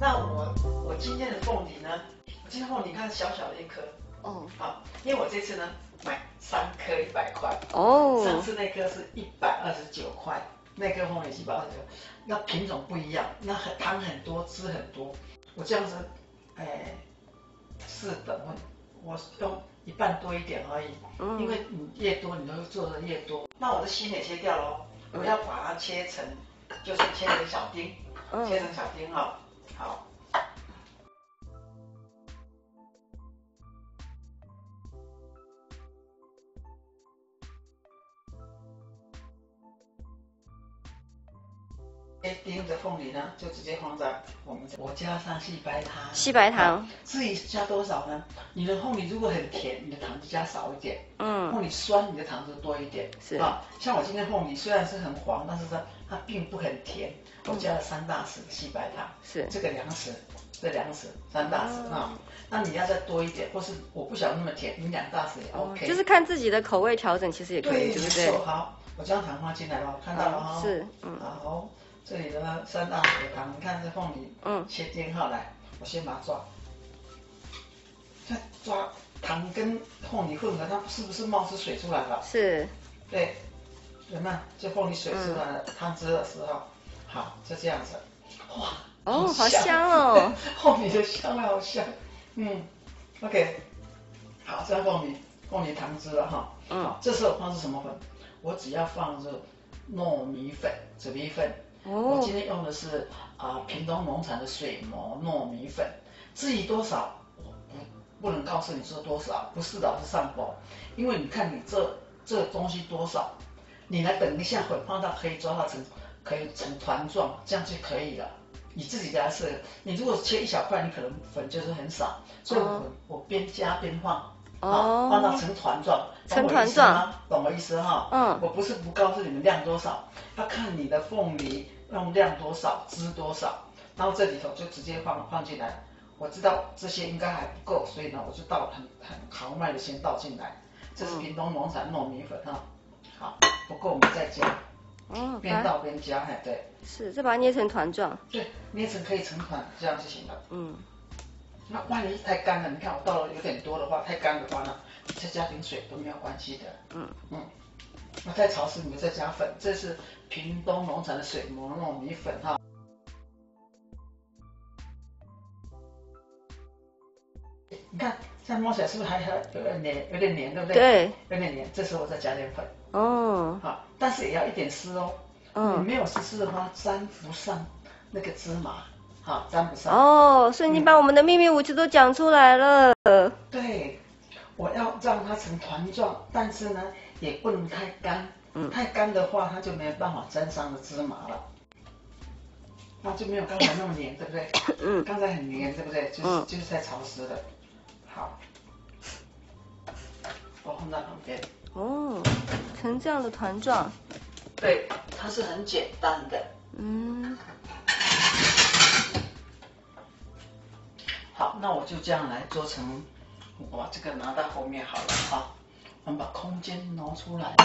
那我今天的凤梨呢？我今天凤梨你看小小的一颗， 哦， 好，因为我这次呢买3颗100块， 哦， 上次那颗是129块，那颗凤梨129，那品种不一样，那糖很多，汁很多。我这样子，4等份，我用一半多一点而已，因为你越多，你都做的越多。那我的心也切掉了哦，我要把它切成，就是切成小丁，切成小丁哈，好。丁的凤梨呢，就直接放在我加上细白糖。 细白糖。 至于加多少呢？你的凤梨如果很甜，你的糖就加少一点。凤梨酸，你的糖就多一点。 是啊，像我今天凤梨虽然是很黄，但是它并不很甜。我加了3大匙的细白糖。 是。 这个2匙，这2匙，3大匙啊。那你要再多一点，或是我不想那么甜，你2大匙也 OK。 就是看自己的口味调整，其实也可以，对不对？ 好，我将糖放进来了，看到了哈。 是， 好。这里的3大匙的糖，你看这凤梨，切丁好来，我先把它抓，再抓糖跟凤梨混合，它是不是冒出水出来了？是，对，有没有？这凤梨水出来了，汤汁的时候，好，就这样子，哇， 哦，好香哦， 凤梨的香味好香，OK， 好，这样凤梨糖汁了哈，好，这时候放是什么粉？我只要放入糯米粉、紫米粉。我今天用的是屏东农场的水磨糯米粉，至于多少我不能告诉你说多少，不是的，是上包，因为你看你这东西多少，你来等一下粉放到可以抓到可以成团状，这样就可以了。你自己给它设，你如果切一小块，你可能粉就是很少，所以我边加边放。放到成团状， 成团状， 懂我意思哈？我不是不告诉你们量多少，要看你的凤梨用量多少，汁多少，然后这里头就直接放进来。我知道这些应该还不够，所以呢，我就倒很豪迈的先倒进来。这是屏东农场糯米粉哈，好，不够我们再加。边倒边加，对。 是，再把它捏成团状。 对，捏成可以成团，这样就行了。那万一太干了，你看我倒了有点多的话，太干的话呢，你再加点水都没有关系的。那太潮湿，你再加粉。这是屏东农场的水磨糯米粉哈。你看，这样摸起来是不是还有点黏，对不对？ 对， 有点黏。这时候我再加点粉。好，但是也要一点湿哦。你没有湿的话，沾不上那个芝麻。好，沾不上。 所以你把我们的秘密武器都讲出来了。 对，我要让它成团状，但是呢，也不能太干。太干的话，它就没有办法沾上了芝麻了，那就没有刚才那么黏，对不对？刚才很黏，对不对？就是太潮湿了。好，我放在旁边。 成这样的团状。 对，它是很简单的。好，那我就这样来做成，我把这个拿到后面好了哈。我们把空间挪出来。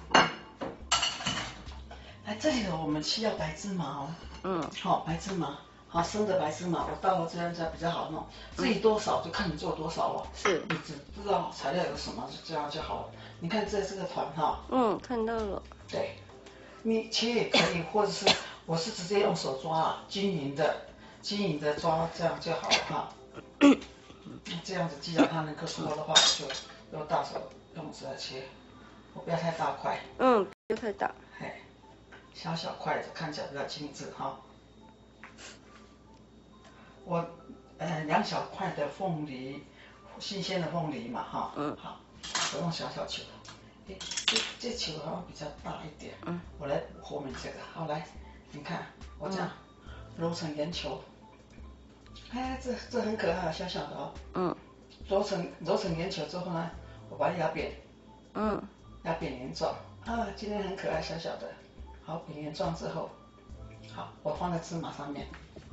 来，这里头我们需要白芝麻哦。好，白芝麻，好生的白芝麻，我倒了这样才比较好弄。至于多少就看你做多少了。是。你只知道材料有什么，就这样就好了。你看这个团哈。看到了。对，你切也可以，或者是我是直接用手抓均匀的抓，这样就好了哈。这样子，既然它能够说的话，就用大手用指来切，我不要太大块。 不要太大。 小小块的看起来比较精致哈。我2小块的凤梨，新鲜的凤梨嘛哈。好，我用小球。这球好像比较大一点。我来补后面这个。好，来，你看我这样揉成圆球。这很可爱，小小的哦。揉成圆球之后呢，我把它压扁。压扁圆状。今天很可爱，小小的。好，扁圆状之后，好，我放在芝麻上面。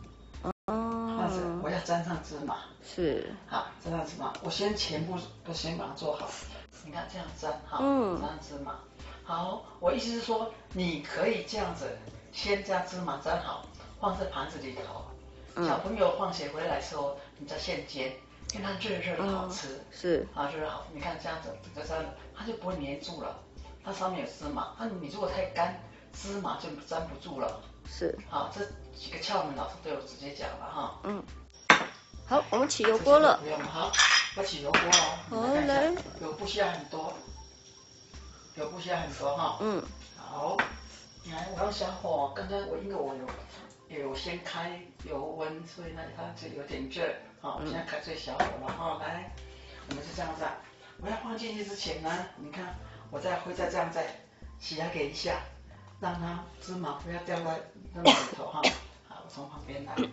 我要沾上芝麻。是。好，沾上芝麻，我全部都先把它做好。你看这样沾哈，沾上芝麻。好，我意思是说，你可以这样子，先将芝麻沾好，放在盘子里头。 小朋友放学回来的时候，你再现煎，因为它热热的好吃。 是。 啊，热热好，你看这样子，这样它就不会粘住了。它上面有芝麻，你如果太干，芝麻就粘不住了。 是。 好，这几个窍门老师都有直接讲了哈。 好，我们起油锅了。 不用，好，我起油锅哦。好来，油不需要很多，油不需要很多哈。好，来，我用小火，刚刚因为我有先开油温，所以呢它就有点热。好，我现在开最小火了哈。来，我们是这样子，我要放进去之前呢，你看我会再这样再洗压给一下，让它芝麻不要掉在那里头哈。好，我从旁边来。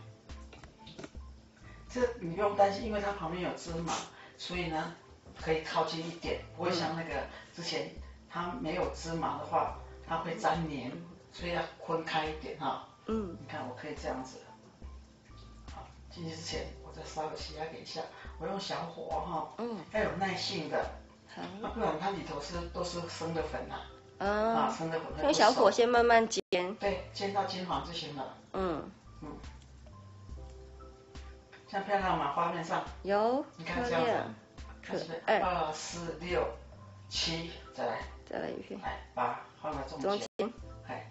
这你不用担心，因为它旁边有芝麻，所以呢可以靠近一点，不会像那个之前它没有芝麻的话，它会粘黏，所以要分开一点哈。你看我可以这样子。好，进去之前我再稍微洗压给一下，我用小火哈。要有耐性的，不然它里头都是生的粉呐。生的粉会不熟。用小火先慢慢煎。 对，煎到金黄就行了。像漂亮吗？画面上有， 你看这样子，看是不是2、4、6、7，再来一片， 来8放到中间，哎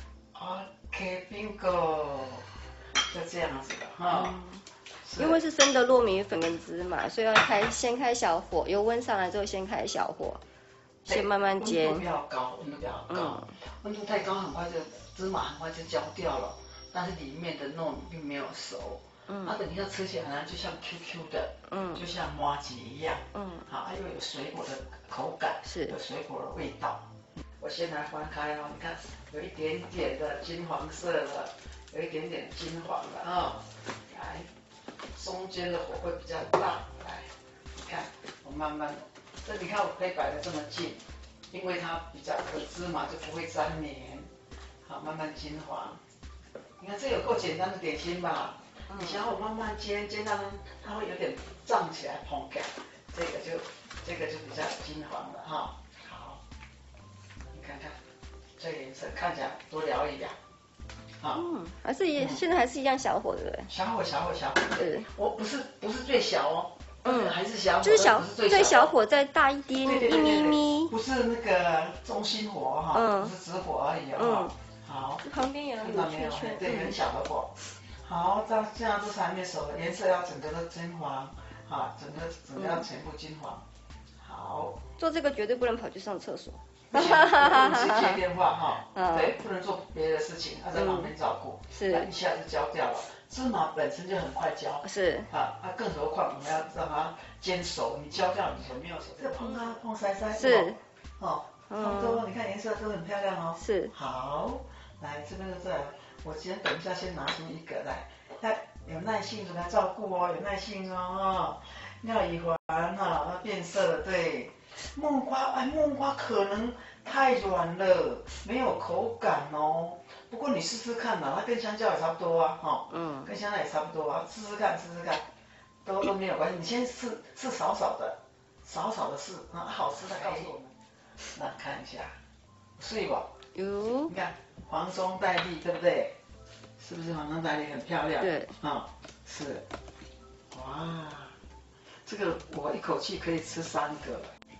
，OK bingo， 就这样子的哈。 因为是生的糯米粉跟芝麻，所以要先开小火，油温上来之后先开小火，先慢慢煎。 温度不要高，温度太高很快就芝麻很快就焦掉了，但是里面的糯米并没有熟。它等一下吃起来呢，就像 QQ 的，就像麻糬一样，好，又有水果的口感，有水果的味道。我先来翻开哦，你看有一点点的金黄色了，有一点点金黄了啊。来，中间的火会比较大，来，你看我慢慢，这你看我可以摆得这么近，因为它比较芝麻就不会粘黏。好，慢慢金黄。你看这有够简单的点心吧？你小火慢慢煎，煎到它会有点胀起来，蓬开，这个就比较金黄了哈。好，你看看这个颜色看起来多燎一点。好， 现在还是一样小火对不对？ 小火。我不是最小哦，还是小火， 就是最小火再大一点，一咪咪。 不是那个中心火哈，不是直火而已哦。好， 旁边有看到没有？对，很小的火。好，这样都是还没熟的，颜色要整个都金黄，整个要全部金黄。好， 做这个绝对不能跑去上厕所， 不行，不能去接电话哈，对，不能做别的事情，要在旁边照顾，一下就焦掉了。芝麻本身就很快焦，更何况我们要让它煎熟，你焦掉你就没有熟，这个碰筛筛，差不多，你看颜色都很漂亮哦。好，来这边就这。我先等一下，先拿出一个来，有耐心的来照顾哦，有耐心哦，廖以环它变色了，对，木瓜可能太软了，没有口感哦。不过你试试看嘛，它跟香蕉也差不多啊，跟香蕉也差不多啊，试试看，都没有关系。你先试少少的试，好吃的告诉我们。那看一下，睡吧。你看黄松带粒，对不对？是不是黄松带粒很漂亮？ 对， 是。哇，这个我一口气可以吃3个，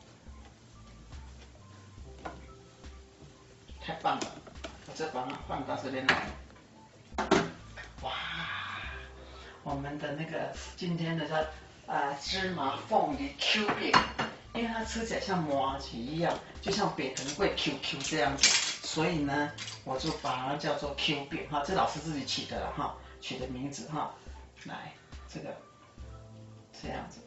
太棒了！我再把它放到这边来。哇，我们的那个今天的芝麻凤梨 Q 饼。因为它吃起来像麻糬一样，就像北藤贵 QQ 这样子，所以呢，我就把它叫做 Q 饼哈，这老师自己起的了哈，取的名字哈。来，这个这样子，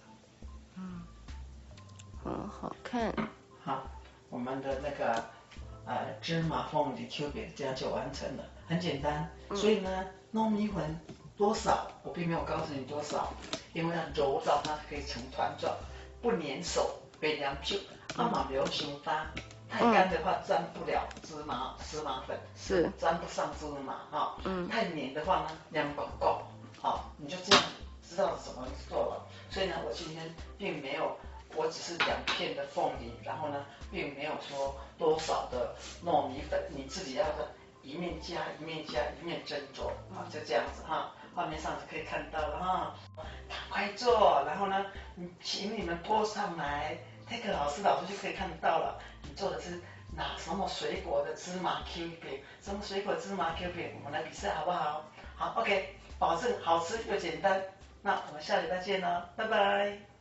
很好看。 好，我们的那个芝麻凤梨 Q 饼这样就完成了，很简单。所以呢，糯米粉多少我并没有告诉你多少，因为要揉到它可以成团状，不粘手。别凉酒，嘛不要太干，太干的话沾不了芝麻粉，沾不上芝麻哈。太黏的话呢，量不够，好，你就这样知道怎么做了。所以呢，我今天并没有，我只是2片的凤梨，然后呢，并没有说多少的糯米粉，你自己要的一面加一面蒸着啊，就这样子哈。 画面上就可以看到了哈。赶快做，然后呢，请你们拖上来 ，take 老师就可以看到了。你做的是什么水果的芝麻 Q 饼？什么水果芝麻 Q 饼？我们来比赛好不好？好 ，OK， 保证好吃又简单。那我们下礼拜见喽，拜拜。